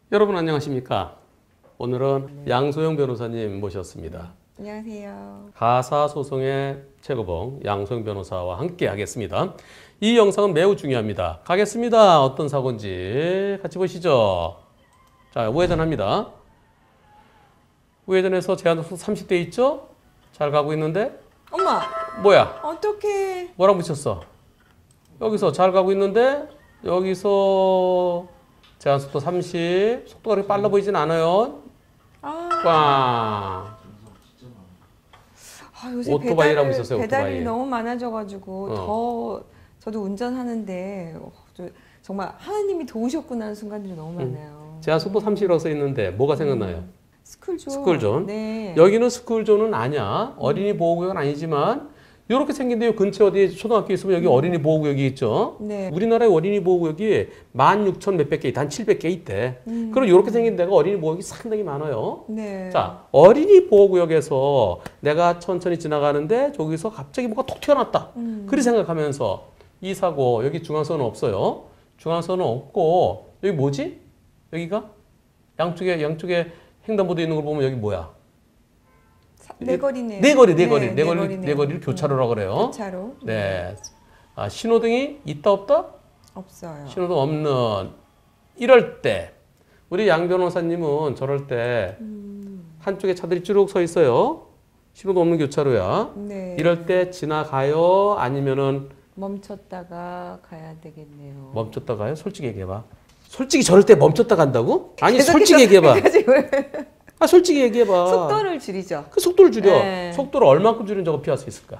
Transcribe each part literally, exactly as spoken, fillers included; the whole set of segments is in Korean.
여러분 안녕하십니까? 오늘은 네. 양소영 변호사님 모셨습니다. 안녕하세요. 가사소송의 최고봉 양소영 변호사와 함께 하겠습니다. 이 영상은 매우 중요합니다. 가겠습니다. 어떤 사고인지 같이 보시죠. 자, 우회전합니다. 우회전해서 제한속도 삼십 대 있죠? 잘 가고 있는데 엄마! 뭐야? 어떡해. 뭐라고 붙였어? 여기서 잘 가고 있는데 여기서 제한속도 삼십, 속도가 그렇게 빨라 보이진 않아요. 아, 꽝. 아 요새 오토바이라고 배달, 있었어요, 배달이 오토바이. 너무 많아져가지고 어. 더 저도 운전하는데 어, 저, 정말 하나님이 도우셨구나 하는 순간들이 너무 많아요. 제한속도 삼십이라고 써 있는데 뭐가 생각나요? 음, 스쿨존. 스쿨존. 네. 여기는 스쿨존은 아니야. 어린이 보호구역은 아니지만 이렇게 생긴데 근처 어디에 초등학교 있으면 여기 어린이 보호구역이 있죠. 네. 우리나라의 어린이 보호구역이 만 육천 몇백 개 있다. 한 칠백 개 있대. 음. 그럼 이렇게 생긴 데가 어린이 보호구역이 상당히 많아요. 네. 자, 어린이 보호구역에서 내가 천천히 지나가는데 저기서 갑자기 뭐가 톡 튀어났다. 음. 그리 생각하면서 이 사고 여기 중앙선은 없어요. 중앙선은 없고 여기 뭐지? 여기가 양쪽에 양쪽에 횡단보도 있는 걸 보면 여기 뭐야? 네거리네. 네거리, 네거리, 네, 네거리, 네거리네요. 네거리를 교차로라고 그래요. 교차로. 네. 아, 신호등이 있다 없다? 없어요. 신호등 없는 이럴 때 우리 양 변호사님은 저럴 때 음. 한쪽에 차들이 쭉 서 있어요. 신호등 없는 교차로야. 네. 이럴 때 지나가요? 아니면은 멈췄다가 가야 되겠네요. 멈췄다 가요? 솔직히 얘기해봐. 솔직히 저럴 때 멈췄다 간다고? 아니 계속해서 솔직히 얘기해봐. 그래가지고 아 솔직히 얘기해봐. 속도를 줄이죠. 그 속도를 줄여. 네. 속도를 얼마큼 줄이면 저거 피할 수 있을까?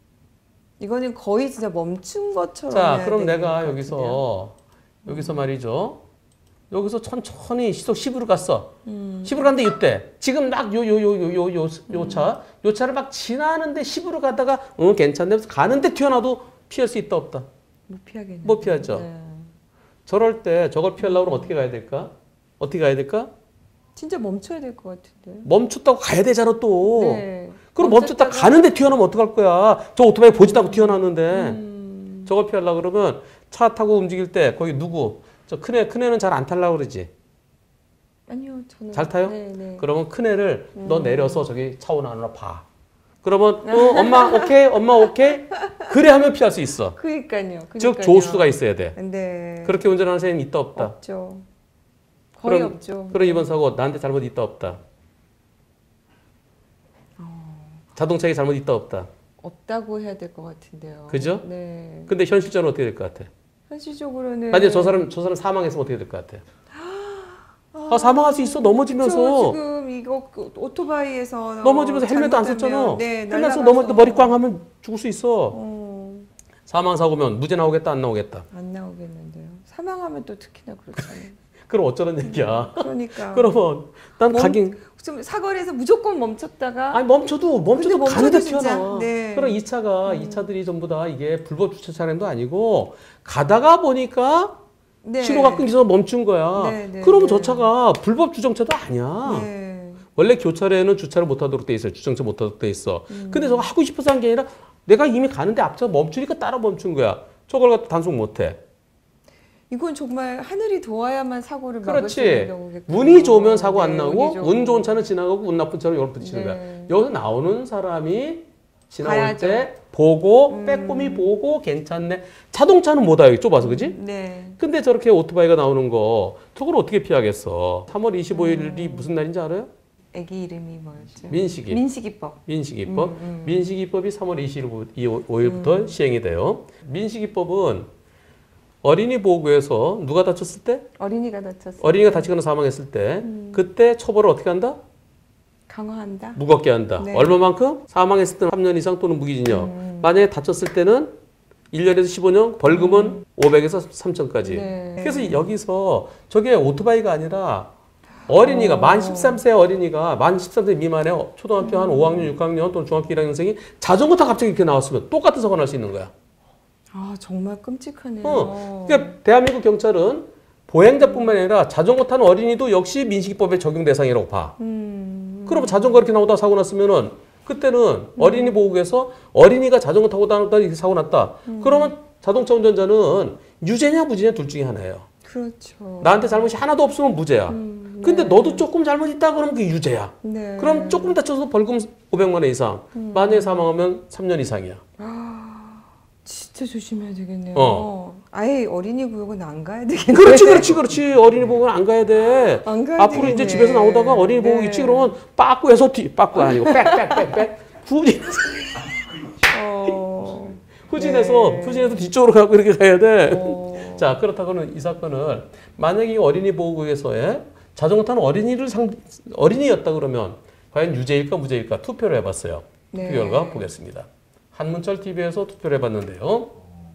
이거는 거의 진짜 멈춘 것처럼. 자, 해야 그럼 되는 내가 것 여기서 같은데요. 여기서 말이죠. 여기서 천천히 시속 십으로 갔어. 음. 십으로 갔는데 이때 지금 막 요 요 요 요 요 요 요 차, 요 차를 막 지나는데 십으로 가다가 어 괜찮네 하면서 가는데 튀어나도 피할 수 있다 없다. 못 피하겠네. 못 피하죠. 네. 저럴 때 저걸 피하려고 그러면 어떻게 가야 될까? 어떻게 가야 될까? 진짜 멈춰야 될 것 같은데. 멈췄다고 가야 되잖아 또. 네. 그럼 멈췄다 멈췄다가- 가는데 튀어나오면 어떡할 거야? 저 오토바이 보지도 않고 튀어나왔는데. 음. 저걸 피하려고 그러면 차 타고 움직일 때 거기 누구? 저 큰애, 큰애는 잘 안 타려고 그러지? 아니요, 저는. 잘 타요? 네, 네. 그러면 큰애를 음. 너 내려서 저기 차원 안으로 봐. 그러면 어, 엄마 오케이? 엄마 오케이? 그래 하면 피할 수 있어. 그니까요. 즉 조수가 있어야 돼. 네. 그렇게 운전하는 사람이 있다 없다? 없죠. 거의 그럼, 없죠. 그럼 이번 사고 나한테 잘못 있다 없다? 자동차에 잘못 있다 없다? 없다고 해야 될 것 같은데요. 그죠? 네. 근데 현실적으로 어떻게 될 것 같아? 현실적으로는. 만약에 저 사람 저 사람 사망했으면 어떻게 될 것 같아? 아, 사망할 수 있어. 넘어지면서. 그쵸, 지금 이거 그 오토바이에서 넘어지면서 헬멧도 안 잘못하면- 썼잖아. 네, 헬멧 쓰고 날아가서- 넘어질 때 머리 꽝 하면 죽을 수 있어. 어, 사망 사고면 무죄 나오겠다 안 나오겠다. 안 나오겠는데요. 사망하면 또 특히나 그렇잖아요. 그럼 어쩌는 얘기야. 그러니까. 그러면 난 멈- 가긴 좀 사거리에서 무조건 멈췄다가 아니 멈춰도 멈춰도 근데 가는데 멈춰도 진짜, 튀어나와. 네. 그럼 이 차가 이 차들이 전부 다 이게 불법 주차 차량도 아니고 가다가 보니까 네. 신호가 끊겨서 멈춘 거야. 네, 네, 그러면 네. 저 차가 불법 주정차도 아니야. 네. 원래 교차로에는 주차를 못하도록 돼 있어요. 주정차 못하도록 돼 있어. 음. 근데 저거 하고 싶어서 한 게 아니라 내가 이미 가는데 앞차가 멈추니까 따라 멈춘 거야. 저걸 갖다 단속 못해. 이건 정말 하늘이 도와야만 사고를 막을 수 그렇지. 있는 경우겠군요. 운이 좋으면 사고 안 네, 나고 운이 좋고. 운 좋은 차는 지나가고 운 나쁜 차는 이렇게 부딪히는 네. 거야. 여기서 나오는 사람이 지나올 봐야죠. 때 보고 음. 빼꼼히 보고 괜찮네. 자동차는 못 와요. 좁아서 그지? 네. 근데 저렇게 오토바이가 나오는 거 저걸 어떻게 피하겠어? 삼월 이십오일이 음. 무슨 날인지 알아요? 아기 이름이 뭐였죠? 민식이. 민식이법. 민식이법. 음, 음. 민식이법이 삼월 이십오일부터 음. 시행이 돼요. 민식이법은 어린이 보호구에서 누가 다쳤을 때? 어린이가 다쳤어요. 어린이가 다치거나 사망했을 때 음. 그때 처벌을 어떻게 한다? 강화한다. 무겁게 한다. 네. 얼마만큼? 사망했을 때는 삼 년 이상 또는 무기징역. 음. 만약에 다쳤을 때는 일 년에서 십오 년, 벌금은 오백에서 삼천까지. 네. 그래서 여기서 저게 오토바이가 아니라 어린이가 어. 만 십삼 세 어린이가 만 십삼 세 미만의 초등학교 한 오 학년, 육 학년 또는 중학교 일 학년생이 자전거 타 갑자기 이렇게 나왔으면 똑같은 사고 날 수 있는 거야. 아 정말 끔찍하네요. 어. 그러니까 대한민국 경찰은 보행자뿐만 아니라 자전거 타는 어린이도 역시 민식이법의 적용 대상이라고 봐. 음. 그러면 자전거 이렇게 나오다 사고 났으면은 그때는 어린이 보호구에서 어린이가 자전거 타고 다녔다 이렇게 사고 났다. 그러면 자동차 운전자는 유죄냐 무죄냐 둘 중에 하나예요. 그렇죠. 나한테 잘못이 하나도 없으면 무죄야. 음, 근데 네. 너도 조금 잘못 있다 그러면 그게 유죄야. 네. 그럼 조금 다쳐서 벌금 오백만 원 이상. 음. 만약에 사망하면 삼 년 이상이야. 아, 진짜 조심해야 되겠네요. 어. 아예 어린이 구역은 안 가야 되겠네요. 그렇지, 그렇지, 그렇지. 어린이 보호는 안 가야 돼. 안 가야 앞으로 되겠네. 이제 집에서 나오다가 어린이 보호 네. 있지 그러면 빠꾸해서 뒤, 빠꾸 아니고 빽빽빽빽 후진, 어. 후진해서 네. 후진해서 뒤쪽으로 가고 이렇게 가야 돼. 어. 자, 그렇다고는 이 사건을 만약에 이 어린이 보호구역에서의 자전거 타는 어린이를 상 어린이였다 그러면 과연 유죄일까 무죄일까 투표를 해봤어요. 투표 네. 결과 보겠습니다. 한문철 티비에서 투표를 해봤는데요.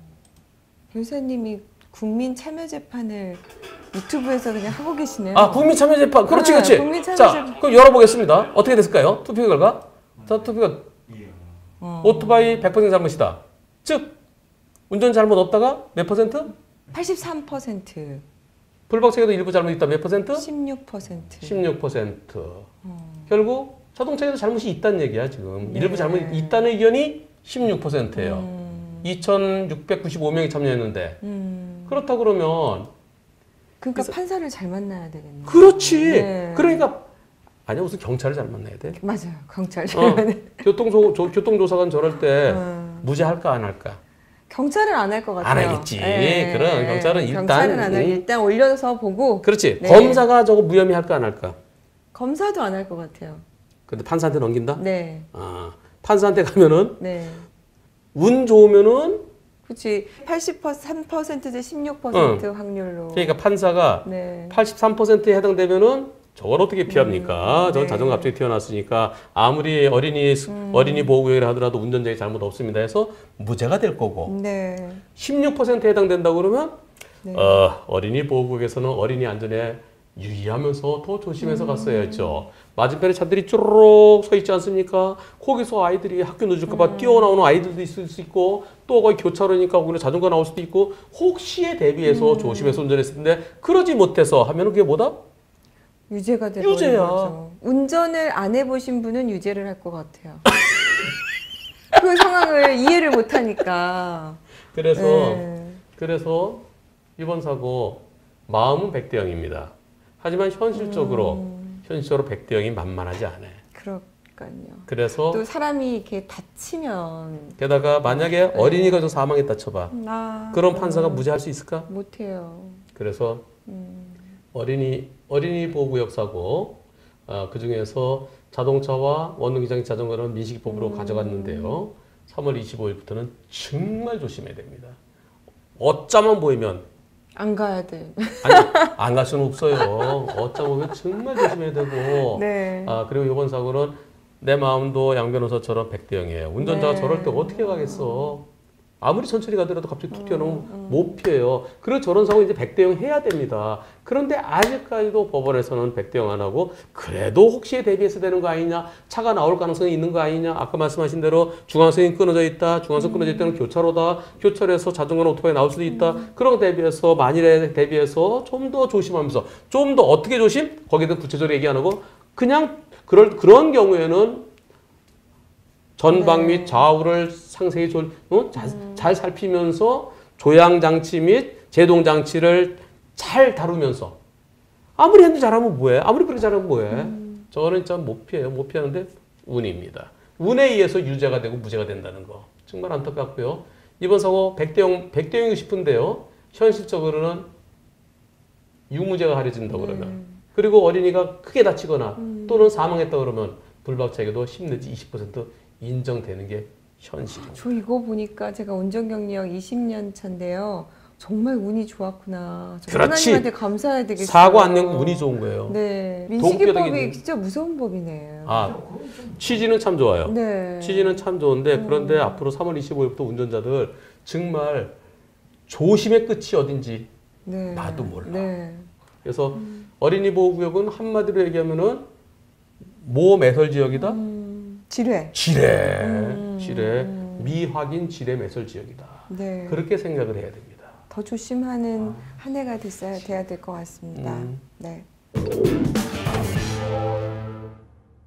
변호사님이 국민 참여 재판을 유튜브에서 그냥 하고 계시네요. 아, 국민참여재판. 그렇지, 네, 그렇지. 국민참여재판. 자, 그럼 열어보겠습니다. 어떻게 됐을까요? 투표 결과. 자, 투표가 어. 오토바이 백 퍼센트 잘못이다. 즉, 운전 잘못 없다가 몇 퍼센트? 팔십삼 퍼센트. 불박차에도 일부 잘못 있다. 몇 퍼센트? 십육 퍼센트. 십육 퍼센트. 어. 결국 자동차에도 잘못이 있다는 얘기야, 지금. 네. 일부 잘못이 있다는 의견이 십육 퍼센트예요. 음. 이천육백구십오 명이 참여했는데. 음. 그렇다 그러면 그러니까 그래서- 판사를 잘 만나야 되겠네요. 그렇지. 네. 그러니까 아니야, 무슨 경찰을 잘 만나야 돼? 맞아요. 경찰 잘 어, 만나. 교통조, 조, 교통조사관 저럴 때 음. 무죄할까 안 할까? 경찰은 안 할 것 같아요. 안 하겠지. 예, 그럼 예. 경찰은 일단- 경찰은 안 할. 음. 일단 올려서 보고 그렇지. 네. 검사가 저거 무혐의 할까 안 할까? 검사도 안 할 것 같아요. 근데 판사한테 넘긴다? 네, 아, 판사한테 가면은 네. 운 좋으면은 그렇지. 팔십삼 퍼센트 대 십육 퍼센트 확률로. 그러니까 판사가 네. 팔십삼 퍼센트에 해당되면은 저걸 어떻게 피합니까? 음, 저 네. 자전거 갑자기 튀어났으니까 아무리 어린이 음. 어린이 보호구역이라 하더라도 운전자의 잘못 없습니다 해서 무죄가 될 거고 네. 십육 퍼센트에 해당된다고 그러면 네. 어, 어린이 보호구역에서는 어린이 안전에 유의하면서 더 조심해서 음. 갔어야죠. 맞은편에 차들이 쭈르륵 서 있지 않습니까? 거기서 아이들이 학교 늦을까 봐 음. 뛰어나오는 아이들도 있을 수 있고 또 거기 교차로니까 거기는 자전거 나올 수도 있고 혹시에 대비해서 음. 조심해서 운전했을 텐데 그러지 못해서 하면 그게 뭐다? 유죄가 되는 유죄야. 거죠. 운전을 안 해보신 분은 유죄를 할 것 같아요. 그 상황을 이해를 못하니까. 그래서 네. 그래서 이번 사고 마음은 백 대 영입니다. 하지만 현실적으로 음. 현실적으로 백 대 영이 만만하지 않아요. 그러니까요. 그래서 또 사람이 이렇게 다치면 게다가 만약에 네. 어린이가 좀 사망했다 쳐봐. 나 그럼 판사가 무죄할 수 있을까? 못해요. 그래서 음. 어린이 어린이 보호구역 사고 어, 그 중에서 자동차와 원동기장 자전거는 민식이법으로 음. 가져갔는데요. 삼월 이십오일부터는 정말 조심해야 됩니다. 어쩌면 보이면 안 가야 돼. 아니 안 갈 수는 없어요. 어쩌면 보면 정말 조심해야 되고. 네. 아 그리고 이번 사고는 내 마음도 양 변호사처럼 백 대 영이에요. 운전자가 네. 저럴 때 어떻게 가겠어? 아무리 천천히 가더라도 갑자기 툭 튀어나오면 음, 음. 못 피해요. 그리고 저런 사고 이제 백 대 영 해야 됩니다. 그런데 아직까지도 법원에서는 백 대 영 안 하고 그래도 혹시에 대비해서 되는 거 아니냐? 차가 나올 가능성이 있는 거 아니냐? 아까 말씀하신 대로 중앙선이 끊어져 있다. 중앙선 끊어져 있다는 교차로다. 교차로에서 자전거나 오토바이 나올 수도 있다. 음. 그런 거 대비해서 만일에 대비해서 좀 더 조심하면서 좀 더 어떻게 조심? 거기에 대해 구체적으로 얘기 안 하고 그냥 그럴 그런 경우에는 전방 네. 및 좌우를 상세히 조, 어? 잘, 음. 잘 살피면서 조향 장치 및 제동 장치를 잘 다루면서 아무리 핸들 잘하면 뭐해? 아무리 브레이크 잘하면 뭐해? 음. 저는 참 못 피해요. 못 피하는데 운입니다. 운에 의해서 유죄가 되고 무죄가 된다는 거 정말 안타깝고요. 이번 사고 백 대 영, 백 대 영이고 싶은데요. 현실적으로는 유무죄가 가려진다 그러면 음. 그리고 어린이가 크게 다치거나 음. 또는 사망했다 그러면 불박차에도 십 내지 이십 퍼센트 인정되는 게 현실입니다. 저 이거 보니까 제가 운전 경력 이십 년 차인데요. 정말 운이 좋았구나. 저 그렇지. 하나님한테 감사해야 되겠어요. 사고 안 낸 거 운이 좋은 거예요. 네. 동교동이 민식이법이 있는- 진짜 무서운 법이네요. 아, 취지는 참 좋아요. 네. 취지는 참 좋은데 그런데 앞으로 삼월 이십오일부터 운전자들 정말 조심의 끝이 어딘지 네. 나도 몰라. 네. 그래서 어린이 보호구역은 한마디로 얘기하면은 모매설 지역이다. 음, 지뢰. 지뢰, 음. 지뢰, 미확인 지뢰 매설 지역이다. 네. 그렇게 생각을 해야 됩니다. 더 조심하는 한 해가 됐어야 돼야 될 것 같습니다. 음. 네.